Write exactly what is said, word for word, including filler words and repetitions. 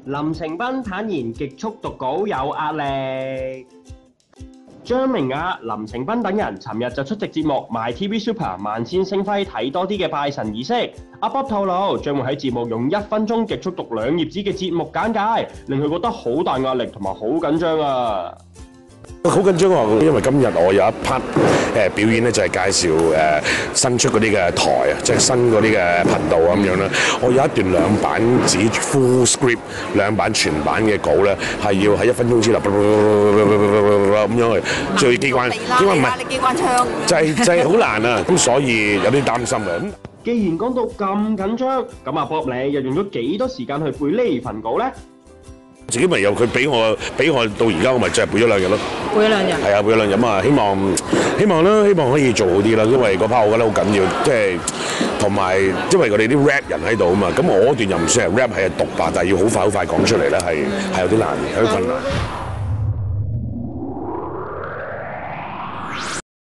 林成斌坦言極速讀稿有壓力。張明雅、林成斌等人尋日就出席節目《My T V Super 萬千星輝睇多啲》嘅拜神儀式。阿 Bob 透露將會喺節目用一分鐘極速讀兩頁紙嘅節目簡介，令佢覺得好大壓力同埋好緊張啊！ 好緊張啊！因為今日我有一 part 誒表演咧，就係介紹誒新出嗰啲嘅台啊，即係新嗰啲嘅頻道咁樣啦。我有一段兩版紙 full script 兩版全版嘅稿咧，係要喺一分鐘之內咁樣去最機關，機關唔係你機關槍，就係就係好難啊！咁所以有啲擔心嘅。 既然講到咁緊張，咁阿 Bob 你又用咗幾多時間去背呢份稿咧？ 自己咪由佢俾我，俾我到而家，我咪就係背咗兩日咯。 背咗兩日。係啊，背咗兩日啊！希望希望啦，希望可以做好啲啦，因為嗰 part 我覺得好緊要，即係同埋因為我哋啲 rap 人喺度啊嘛，咁我嗰段又唔算係 rap，係獨白，但係要好快好快講出嚟咧，係係有啲難，有啲困難。